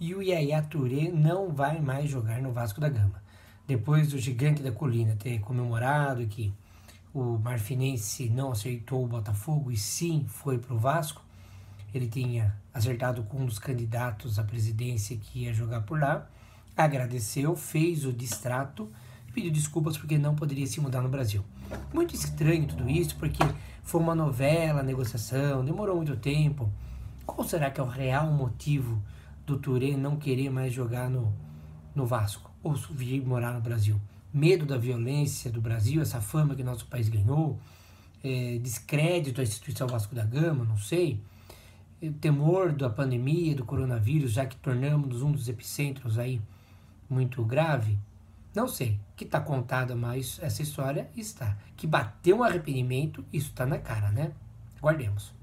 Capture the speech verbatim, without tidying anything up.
e o Yaya Touré não vai mais jogar no Vasco da Gama. Depois do Gigante da Colina ter comemorado que o Marfinense não aceitou o Botafogo e sim foi para o Vasco, ele tinha acertado com um dos candidatos à presidência que ia jogar por lá, agradeceu, fez o distrato e pediu desculpas porque não poderia se mudar no Brasil. Muito estranho tudo isso, porque foi uma novela, negociação, demorou muito tempo. Qual será que é o real motivo do Touré não querer mais jogar no, no Vasco ou vir morar no Brasil? Medo da violência do Brasil, essa fama que nosso país ganhou, é, descrédito à instituição Vasco da Gama, não sei, é, temor da pandemia, do coronavírus, já que tornamos um dos epicentros aí muito grave, não sei. Que está contada, mas essa história está. Que bateu um arrependimento, isso está na cara, né? Guardemos.